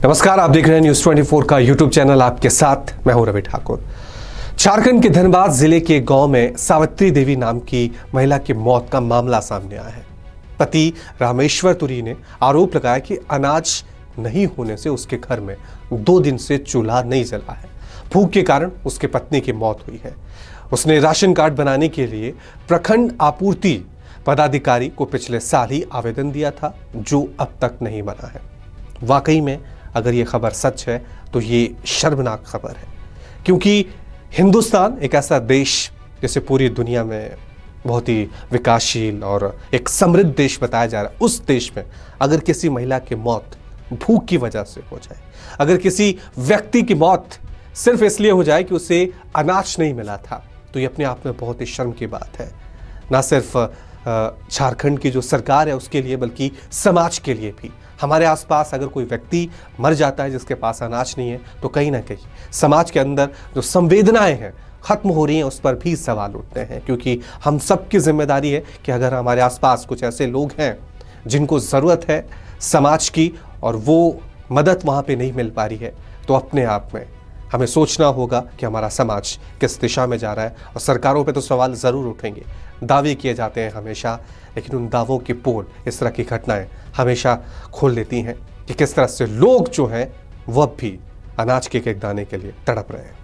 नमस्कार, आप देख रहे हैं न्यूज 24 का यूट्यूब चैनल। आपके साथ मैं हूं रवि ठाकुर। झारखंड के धनबाद जिले के गांव में सावित्री देवी नाम की महिला की मौत का मामला सामने आया है। पति रामेश्वर तुरी ने आरोप लगाया कि अनाज नहीं होने से उसके घर में 2 दिन से चूल्हा नहीं जला है। भूख के कारण उसके पत्नी की मौत हुई है। उसने राशन कार्ड बनाने के लिए प्रखंड आपूर्ति पदाधिकारी को पिछले साल ही आवेदन दिया था, जो अब तक नहीं बना है। वाकई में अगर ये खबर सच है तो ये शर्मनाक खबर है, क्योंकि हिंदुस्तान एक ऐसा देश जिसे पूरी दुनिया में बहुत ही विकासशील और एक समृद्ध देश बताया जा रहा है, उस देश में अगर किसी महिला की मौत भूख की वजह से हो जाए, अगर किसी व्यक्ति की मौत सिर्फ इसलिए हो जाए कि उसे अनाज नहीं मिला था, तो ये अपने आप में बहुत ही शर्म की बात है। ना सिर्फ झारखंड की जो सरकार है उसके लिए, बल्कि समाज के लिए भी। हमारे आसपास अगर कोई व्यक्ति मर जाता है जिसके पास अनाज नहीं है, तो कहीं ना कहीं समाज के अंदर जो संवेदनाएं हैं खत्म हो रही हैं, उस पर भी सवाल उठते हैं। क्योंकि हम सबकी जिम्मेदारी है कि अगर हमारे आसपास कुछ ऐसे लोग हैं जिनको ज़रूरत है समाज की और वो मदद वहाँ पे नहीं मिल पा रही है, तो अपने आप में हमें सोचना होगा कि हमारा समाज किस दिशा में जा रहा है। और सरकारों पे तो सवाल ज़रूर उठेंगे, दावे किए जाते हैं हमेशा, लेकिन उन दावों की पोल इस तरह की घटनाएं हमेशा खोल देती हैं कि किस तरह से लोग जो हैं वो अब भी अनाज के एक दाने के लिए तड़प रहे हैं।